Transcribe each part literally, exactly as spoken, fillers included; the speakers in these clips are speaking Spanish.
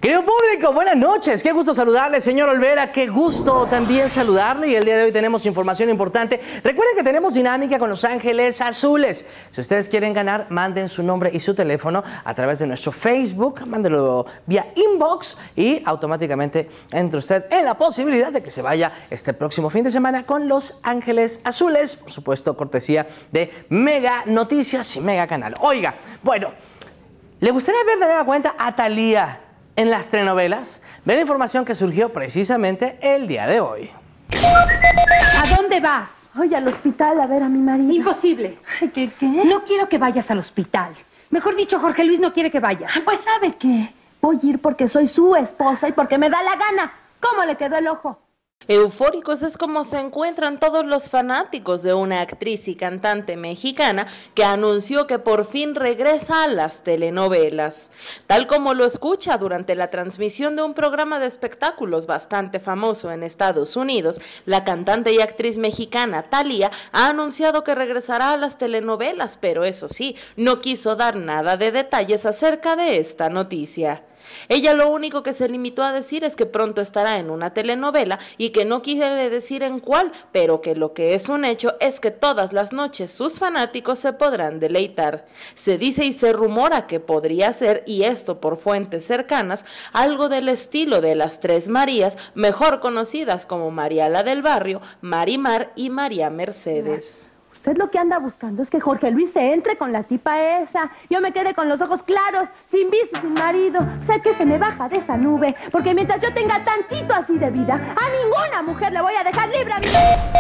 Querido público, buenas noches. Qué gusto saludarle, señor Olvera. Qué gusto también saludarle. Y el día de hoy tenemos información importante. Recuerden que tenemos dinámica con Los Ángeles Azules. Si ustedes quieren ganar, manden su nombre y su teléfono a través de nuestro Facebook. Mándenlo vía inbox y automáticamente entre usted en la posibilidad de que se vaya este próximo fin de semana con Los Ángeles Azules. Por supuesto, cortesía de Mega Noticias y Mega Canal. Oiga, bueno, ¿le gustaría ver de nueva cuenta a Thalía en las telenovelas? Ve la información que surgió precisamente el día de hoy. ¿A dónde vas? Ay, al hospital a ver a mi marido. Imposible. Ay, ¿qué, qué? No quiero que vayas al hospital. Mejor dicho, Jorge Luis no quiere que vayas. Pues, ¿sabe qué? Voy a ir porque soy su esposa y porque me da la gana. ¿Cómo le quedó el ojo? Eufóricos es como se encuentran todos los fanáticos de una actriz y cantante mexicana que anunció que por fin regresa a las telenovelas. Tal como lo escucha durante la transmisión de un programa de espectáculos bastante famoso en Estados Unidos, la cantante y actriz mexicana Thalía ha anunciado que regresará a las telenovelas, pero eso sí, no quiso dar nada de detalles acerca de esta noticia. Ella lo único que se limitó a decir es que pronto estará en una telenovela y que no quiere decir en cuál, pero que lo que es un hecho es que todas las noches sus fanáticos se podrán deleitar. Se dice y se rumora que podría ser, y esto por fuentes cercanas, algo del estilo de las Tres Marías, mejor conocidas como María la del Barrio, Marimar y María Mercedes. Usted lo que anda buscando es que Jorge Luis se entre con la tipa esa. Yo me quede con los ojos claros, sin vicio, sin marido. Sé que se me baja de esa nube, porque mientras yo tenga tantito así de vida, a ninguna mujer le voy a dejar libre a mi...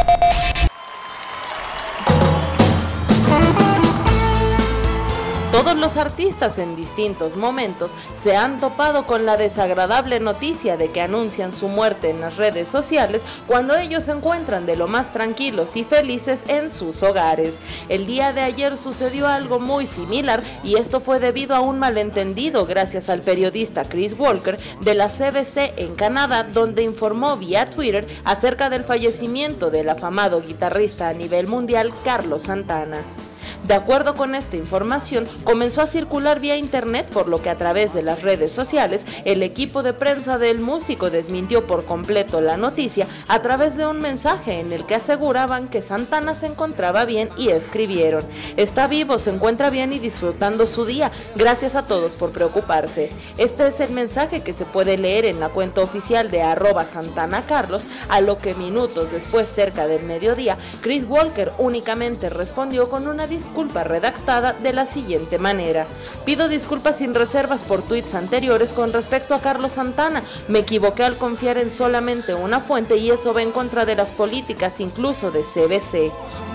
Todos los artistas en distintos momentos se han topado con la desagradable noticia de que anuncian su muerte en las redes sociales cuando ellos se encuentran de lo más tranquilos y felices en sus hogares. El día de ayer sucedió algo muy similar y esto fue debido a un malentendido gracias al periodista Chris Walker de la C B C en Canadá, donde informó vía Twitter acerca del fallecimiento del afamado guitarrista a nivel mundial Carlos Santana. De acuerdo con esta información, comenzó a circular vía internet, por lo que a través de las redes sociales, el equipo de prensa del músico desmintió por completo la noticia a través de un mensaje en el que aseguraban que Santana se encontraba bien y escribieron: está vivo, se encuentra bien y disfrutando su día, gracias a todos por preocuparse. Este es el mensaje que se puede leer en la cuenta oficial de arroba Santana Carlos, a lo que minutos después, cerca del mediodía, Chris Walker únicamente respondió con una disculpa disculpa redactada de la siguiente manera: pido disculpas sin reservas por tweets anteriores con respecto a Carlos Santana, me equivoqué al confiar en solamente una fuente y eso va en contra de las políticas incluso de C B C.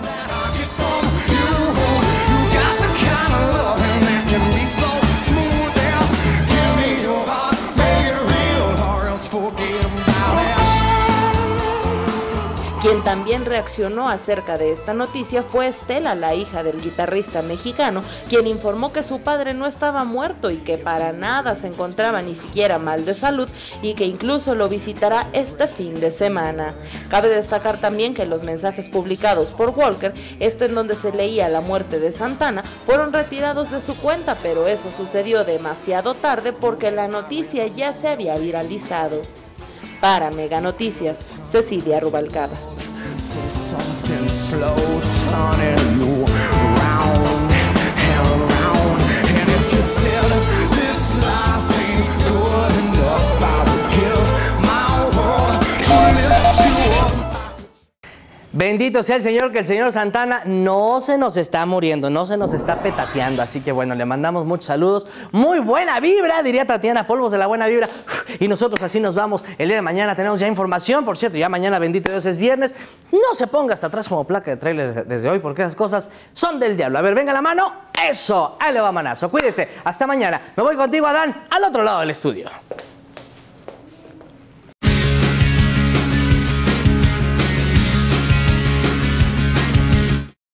Quien también reaccionó acerca de esta noticia fue Estela, la hija del guitarrista mexicano, quien informó que su padre no estaba muerto y que para nada se encontraba ni siquiera mal de salud y que incluso lo visitará este fin de semana. Cabe destacar también que los mensajes publicados por Walker, esto en donde se leía la muerte de Santana, fueron retirados de su cuenta, pero eso sucedió demasiado tarde porque la noticia ya se había viralizado. Para Mega Noticias, Cecilia Rubalcaba. So soft and slow, turning you round and round. And if you said this life ain't good enough, I would give my world to lift you up. Bendito sea el Señor, que el señor Santana no se nos está muriendo, no se nos está petateando. Así que bueno, le mandamos muchos saludos. Muy buena vibra, diría Tatiana Polvos de la buena vibra. Y nosotros así nos vamos. El día de mañana tenemos ya información. Por cierto, ya mañana, bendito Dios, es viernes. No se ponga hasta atrás como placa de tráiler desde hoy, porque esas cosas son del diablo. A ver, venga la mano. Eso, ahí le va manazo. Cuídese. Hasta mañana. Me voy contigo, Adán, al otro lado del estudio.